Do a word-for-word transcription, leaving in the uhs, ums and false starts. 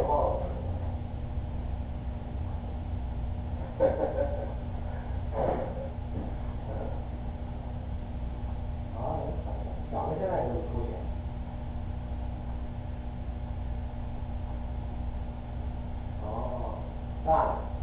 报了。啊，长得现在就是出现。哦，大了。